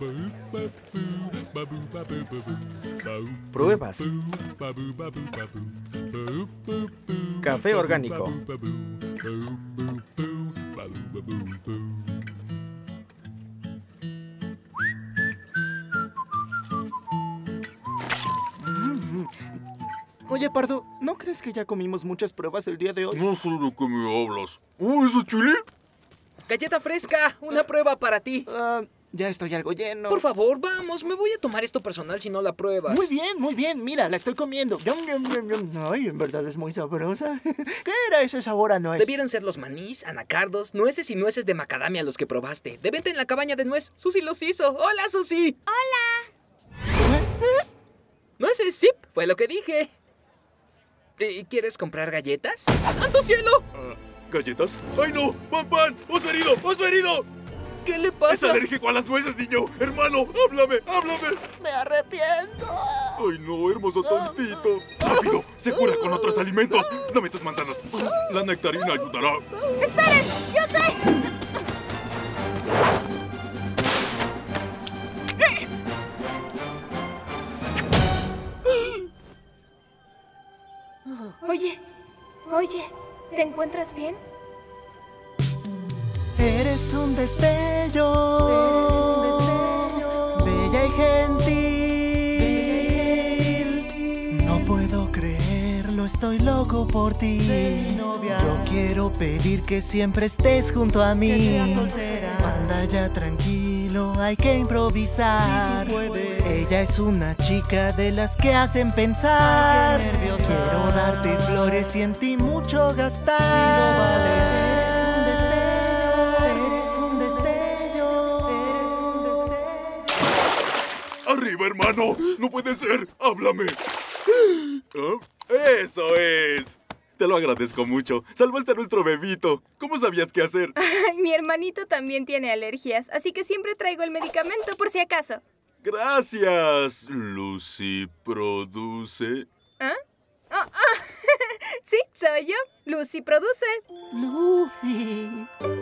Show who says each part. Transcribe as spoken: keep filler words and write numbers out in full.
Speaker 1: Pruebas. Café orgánico. Oye, Pardo, ¿no crees que ya comimos muchas pruebas el día de hoy?
Speaker 2: No sé de qué me hablas. ¿Oh, eso es chile?
Speaker 3: ¡Galleta fresca! ¡Una prueba para ti!
Speaker 1: Uh, ya estoy algo lleno.
Speaker 3: Por favor, vamos. Me voy a tomar esto personal si no la pruebas.
Speaker 1: Muy bien, muy bien. Mira, la estoy comiendo. Yum, yum, yum, yum. Ay, en verdad es muy sabrosa. ¿Qué era ese sabor a nuez?
Speaker 3: Debieron ser los manís, anacardos, nueces y nueces de macadamia los que probaste. De venta en la cabaña de nuez. Susi los hizo. ¡Hola, Susi!
Speaker 4: ¡Hola!
Speaker 1: ¿Nueces?
Speaker 3: Nueces, sí. Fue lo que dije. ¿Y ¿Quieres comprar galletas? ¡Santo cielo!
Speaker 2: Uh, ¿Galletas? ¡Ay, no! ¡Pan, pan! ¡Oso herido! ¡Oso herido!
Speaker 3: ¿Qué le
Speaker 2: ¡Es
Speaker 3: pasa?
Speaker 2: alérgico a las nueces, niño! ¡Hermano! ¡Háblame! ¡Háblame!
Speaker 1: ¡Me arrepiento!
Speaker 2: ¡Ay, no, hermoso tontito! ¡Rápido! ¡Se cura con otros alimentos! ¡Dame tus manzanas! La nectarina ayudará.
Speaker 4: ¡Esperen! ¡Yo sé! Oye, oye, ¿te encuentras bien?
Speaker 1: Eres un destello, eres un destello, bella y gentil. No puedo creerlo, estoy loco por ti. Sí, novia. Yo quiero pedir que siempre estés junto a mí. Que seas soltera. Anda ya tranquilo, hay que improvisar. Sí, ella es una chica de las que hacen pensar. Ay, qué nerviosa. Quiero darte flores y en ti mucho gastar. Sí, no vale.
Speaker 2: ¡Arriba, hermano! ¡No puede ser! ¡Háblame! ¿Ah? ¡Eso es! Te lo agradezco mucho. Salvaste a nuestro bebito. ¿Cómo sabías qué hacer?
Speaker 4: Ay, mi hermanito también tiene alergias, así que siempre traigo el medicamento por si acaso.
Speaker 2: ¡Gracias! Lucy produce...
Speaker 4: ¿Ah? Oh, oh. Sí, soy yo. Lucy produce.
Speaker 1: Lucy.